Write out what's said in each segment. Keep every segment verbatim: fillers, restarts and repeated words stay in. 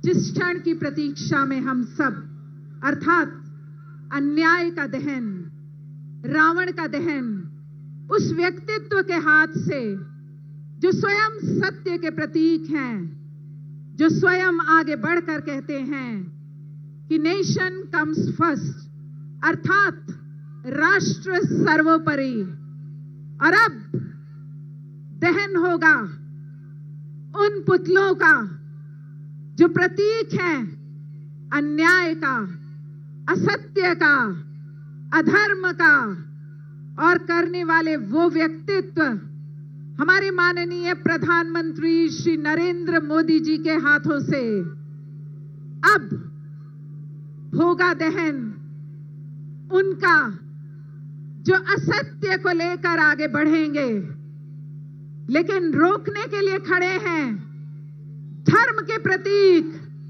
जिस क्षण की प्रतीक्षा में हम सब, अर्थात अन्याय का दहन, रावण का दहन, उस व्यक्तित्व के हाथ से जो स्वयं सत्य के प्रतीक हैं, जो स्वयं आगे बढ़कर कहते हैं कि नेशन कम्स फर्स्ट, अर्थात राष्ट्र सर्वोपरि, और अब दहन होगा उन पुतलों का जो प्रतीक है अन्याय का, असत्य का, अधर्म का, और करने वाले वो व्यक्तित्व हमारे माननीय प्रधानमंत्री श्री नरेंद्र मोदी जी के हाथों से अब होगा दहन उनका, जो असत्य को लेकर आगे बढ़ेंगे, लेकिन रोकने के लिए खड़े हैं धर्म के प्रतीक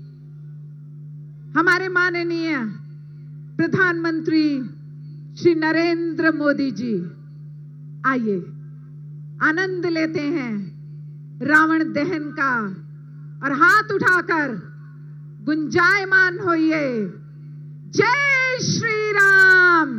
हमारे माननीय प्रधानमंत्री श्री नरेंद्र मोदी जी। आइए आनंद लेते हैं रावण दहन का और हाथ उठाकर गुंजायमान होइए, जय श्री राम।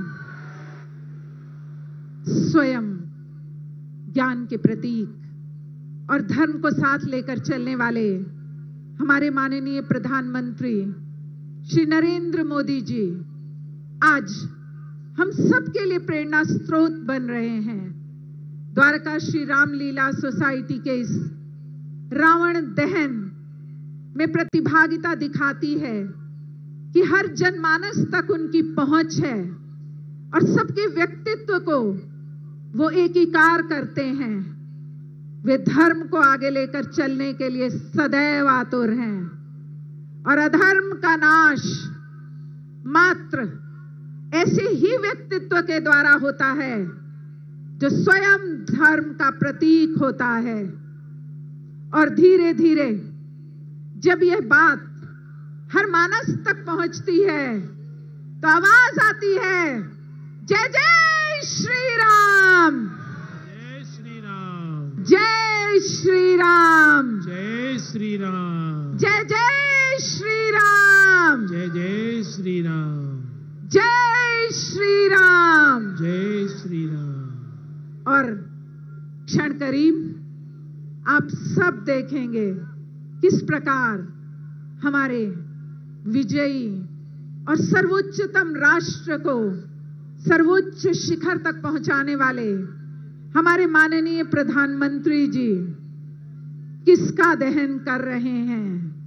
स्वयं ज्ञान के प्रतीक और धर्म को साथ लेकर चलने वाले हमारे माननीय प्रधानमंत्री श्री नरेंद्र मोदी जी आज हम सबके लिए प्रेरणा स्रोत बन रहे हैं। द्वारका श्री रामलीला सोसाइटी के इस रावण दहन में प्रतिभागिता दिखाती है कि हर जनमानस तक उनकी पहुंच है और सबके व्यक्तित्व को वो एकीकार करते हैं। वे धर्म को आगे लेकर चलने के लिए सदैव आतुर हैं और अधर्म का नाश मात्र ऐसे ही व्यक्तित्व के द्वारा होता है जो स्वयं धर्म का प्रतीक होता है। और धीरे धीरे जब यह बात हर मानस तक पहुंचती है तो आवाज आती है, जय जय श्री राम, जय श्री राम, जय श्री राम, जय श्री राम, जय जय श्री राम, जय जय श्री राम, जय श्री राम, जय श्री राम। और क्षण करीब आप सब देखेंगे किस प्रकार हमारे विजयी और सर्वोच्चतम राष्ट्र को सर्वोच्च शिखर तक पहुंचाने वाले हमारे माननीय प्रधानमंत्री जी किसका दहन कर रहे हैं।